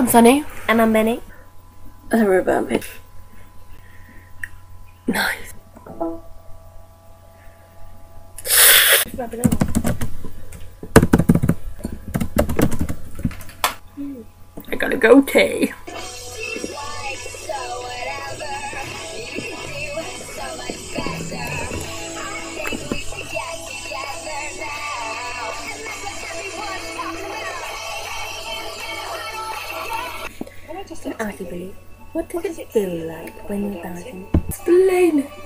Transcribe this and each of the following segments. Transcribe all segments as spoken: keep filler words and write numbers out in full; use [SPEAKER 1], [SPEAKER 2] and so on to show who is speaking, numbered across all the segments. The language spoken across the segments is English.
[SPEAKER 1] I'm Sunny.
[SPEAKER 2] And I'm Benny.
[SPEAKER 1] And we're about it. Nice.
[SPEAKER 2] Rub it on.
[SPEAKER 1] I got a goatee.
[SPEAKER 2] Ask you, Billy, what does it feel like when you're dancing?
[SPEAKER 1] Explain it.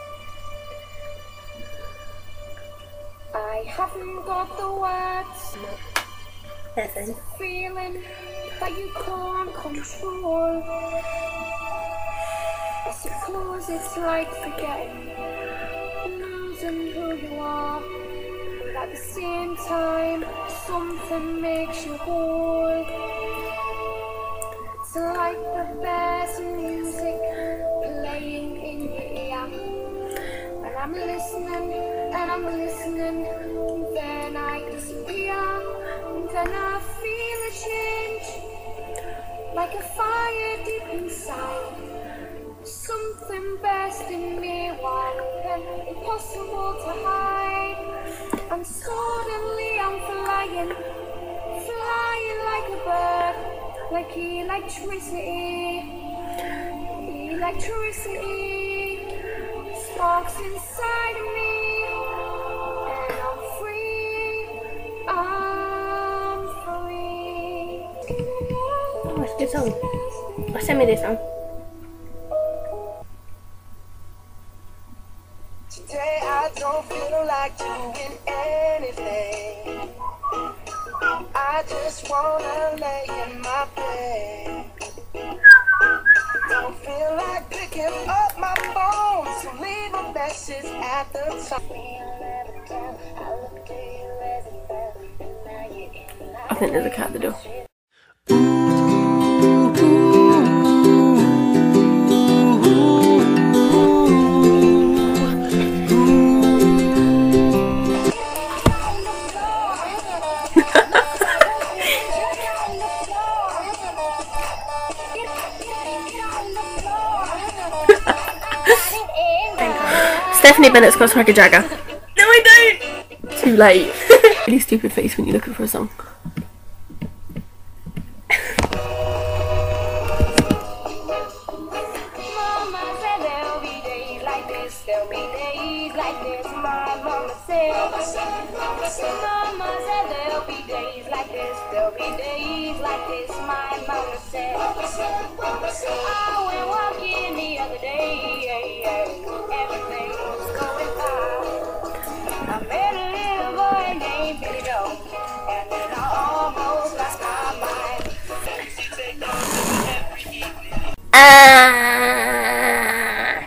[SPEAKER 3] I haven't got the words.
[SPEAKER 2] Listen.
[SPEAKER 3] Feeling that you can't control. I suppose it's like forgetting, losing who you are. But at the same time, something makes you whole. It's like the best music playing in your ear. And I'm listening, and I'm listening, and then I disappear. And then I feel a change, like a fire deep inside. Something bursting me wide, impossible to hide. And suddenly I'm flying, flying like a bird, like electricity, electricity sparks inside of me, and I'm free, I'm free.
[SPEAKER 2] Oh, it's a good song. Oh, send me this song.
[SPEAKER 4] Today I don't feel like doing anything. I just wanna lay in my bed. Don't feel like picking up my phone, so leave a message at the top.
[SPEAKER 1] I think there's a cat at the door. Stephanie Bennett's got like a Jagger. No, I don't! Too late. Really stupid face when you're looking for a song.
[SPEAKER 3] Mama said there'll be days like this, there'll be days like this, my mama said. Mama said there'll be days like this, there'll be days like this, my mama said. I went walking the other day, everything was going fine. I met a little boy named Billy Joe, and then I almost lost my mind.
[SPEAKER 2] Ah.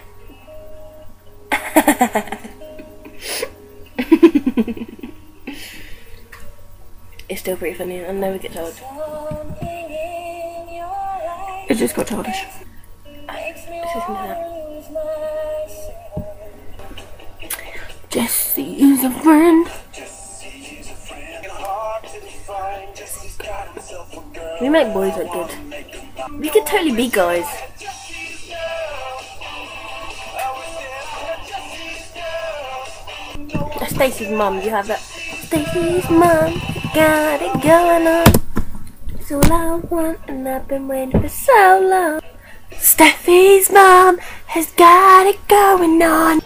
[SPEAKER 2] It's still pretty funny. I never get told.
[SPEAKER 1] It just got childish.
[SPEAKER 2] Let's listen to that.
[SPEAKER 1] Jesse is a friend.
[SPEAKER 2] We make boys look good. We could totally be guys. Stacey's mum, you have that. Stacey's mum, got it going on. It's all I want, and I've been waiting for so long. Steffi's mum has got it going on.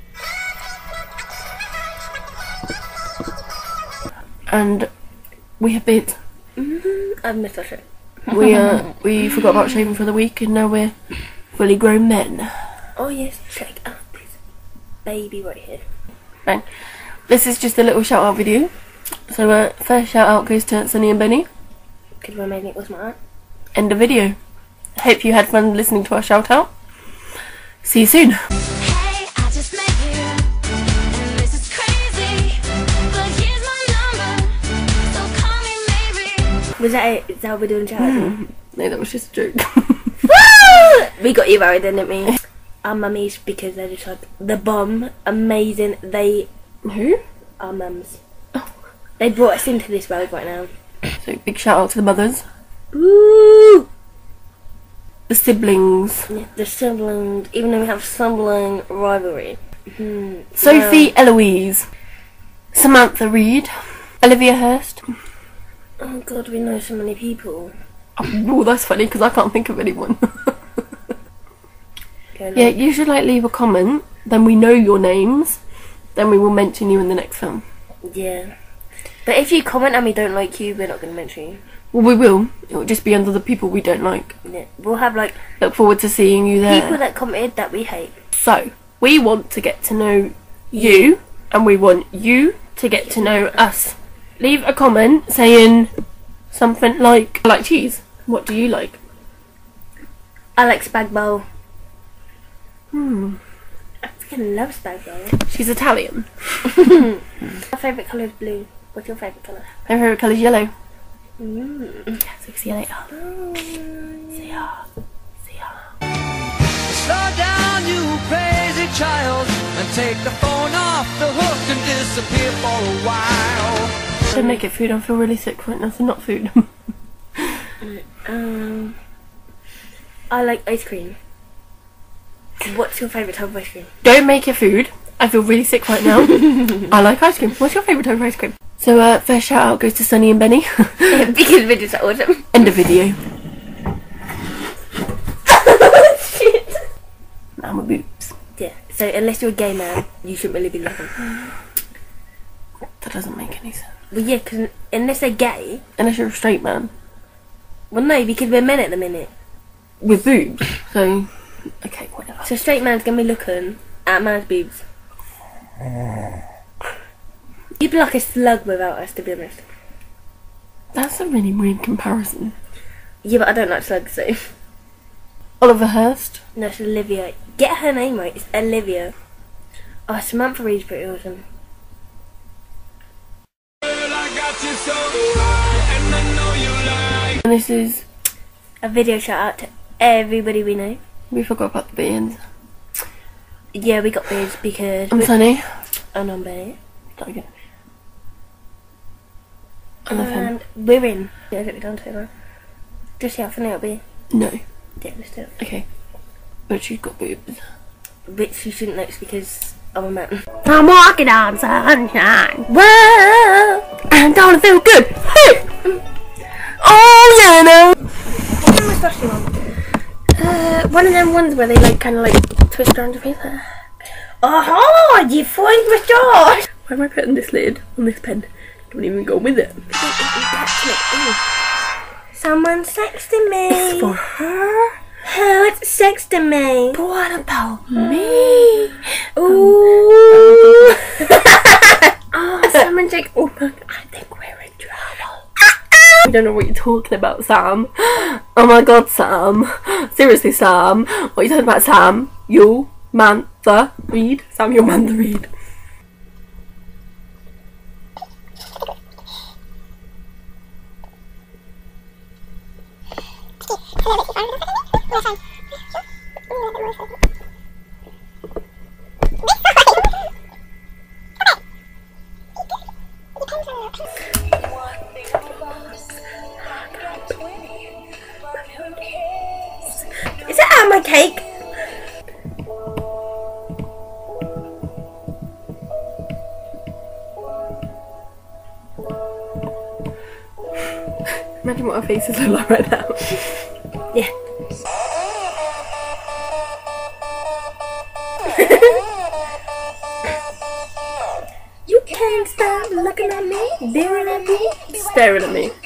[SPEAKER 2] And we have been. Mm-hmm. I've missed that shit.
[SPEAKER 1] We uh we forgot about shaving for the week, and now we're fully grown men.
[SPEAKER 2] Oh yes, check out this baby right here.
[SPEAKER 1] Bang. This is just a little shout out video. So uh, first shout out goes to Sunny and Benny.
[SPEAKER 2] Could we make it was my aunt?
[SPEAKER 1] End of video. Hope you had fun listening to our shout out. See you soon.
[SPEAKER 3] Hey, I just met you, and this is crazy, but here's my number, so call me maybe.
[SPEAKER 2] Was that it? Is that how we're doing shout out?
[SPEAKER 1] No, that was just a joke.
[SPEAKER 2] We got you married, didn't we? Our mummies, because they're just like the bomb, amazing. They
[SPEAKER 1] Who?
[SPEAKER 2] Our mums. They brought us into this world right now.
[SPEAKER 1] So big shout out to the mothers.
[SPEAKER 2] Woo!
[SPEAKER 1] the siblings.
[SPEAKER 2] Yeah, the siblings, even though we have sibling rivalry. Hmm.
[SPEAKER 1] Sophie
[SPEAKER 2] No.
[SPEAKER 1] Eloise. Samantha Reed. Olivia Hurst.
[SPEAKER 2] Oh god, we know so many people.
[SPEAKER 1] Oh, that's funny because I can't think of anyone.
[SPEAKER 2] Okay,
[SPEAKER 1] Yeah, you should like leave a comment, then we know your names, then we will mention you in the next film.
[SPEAKER 2] Yeah. But if you comment and we don't like you, we're not going to mention you.
[SPEAKER 1] Well, we will. It will just be under the people we don't like.
[SPEAKER 2] Yeah. We'll have like
[SPEAKER 1] Look forward to seeing you there.
[SPEAKER 2] people that commented that we hate.
[SPEAKER 1] So, we want to get to know you, and we want you to get to know us. Leave a comment saying something like, I like cheese. What do you like?
[SPEAKER 2] I like spag bowl.
[SPEAKER 1] Hmm.
[SPEAKER 2] I freaking love spag bowl.
[SPEAKER 1] She's Italian.
[SPEAKER 2] My favourite colour is blue. What's your favourite colour?
[SPEAKER 1] My favourite colour is yellow.
[SPEAKER 2] Mm.
[SPEAKER 1] Yeah, so see you later. See ya. See ya.
[SPEAKER 4] Slow down, you crazy child, and take the phone off the hook and disappear for a while.
[SPEAKER 1] Don't make it food, I feel really sick right now, so not food.
[SPEAKER 2] Um, I like ice cream. What's your favourite type of ice cream?
[SPEAKER 1] Don't make it food, I feel really sick right now. I like ice cream. What's your favourite type of ice cream? So, uh, first shout out goes to Sunny and Benny.
[SPEAKER 2] Because we're just awesome.
[SPEAKER 1] End of video.
[SPEAKER 2] Shit.
[SPEAKER 1] Now my boobs.
[SPEAKER 2] Yeah, so unless you're a gay man, you shouldn't really be looking.
[SPEAKER 1] That doesn't make any sense.
[SPEAKER 2] Well, yeah, because unless they're gay,
[SPEAKER 1] Unless you're a straight man.
[SPEAKER 2] well, no, because we're men at the minute.
[SPEAKER 1] With boobs. So, okay, whatever.
[SPEAKER 2] So straight man's gonna be looking at a man's boobs. You'd be like a slug without us, to be honest.
[SPEAKER 1] That's a really weird comparison.
[SPEAKER 2] Yeah, but I don't like slugs, so.
[SPEAKER 1] Oliver Hurst.
[SPEAKER 2] No, it's Olivia. Get her name right, it's Olivia. Oh, Samantha Reed's pretty awesome.
[SPEAKER 1] And this is...
[SPEAKER 2] A video shout out to everybody we know.
[SPEAKER 1] We forgot about the beans.
[SPEAKER 2] Yeah, we got beards because...
[SPEAKER 1] I'm
[SPEAKER 2] we-
[SPEAKER 1] Sunny.
[SPEAKER 2] And I'm Benny.
[SPEAKER 1] Start again. I love him.
[SPEAKER 2] And we're in. Yeah, I don't be done to it now. Just see how funny it'll be.
[SPEAKER 1] No.
[SPEAKER 2] Yeah, let's do it.
[SPEAKER 1] Okay. But she's got boobs.
[SPEAKER 2] Which you shouldn't notice because I'm a man.
[SPEAKER 1] I'm walking on sunshine. Whoa! And don't feel good. Hey! Oh, yeah, no.
[SPEAKER 2] What's the spicy one? Uh, one of them ones where they like kind of like twist around your face. Oh, you find my Josh!
[SPEAKER 1] Why am I putting this lid on this pen? Don't even go with it.
[SPEAKER 2] Someone's sexting me.
[SPEAKER 1] It's for her.
[SPEAKER 2] Oh, it's sexting me.
[SPEAKER 1] But what about me?
[SPEAKER 2] Ooh.
[SPEAKER 1] Oh, someone's like, oh my god, I think we're in trouble. We don't know what you're talking about, Sam. Oh my god, Sam. Seriously, Sam. What are you talking about, Sam? You, Mantha Reed? Sam, you're Mantha Reed.
[SPEAKER 2] Is that on my cake?
[SPEAKER 1] Imagine what our faces look like right now.
[SPEAKER 2] Yeah. You can't stop looking at me, staring at me.
[SPEAKER 1] Staring at me.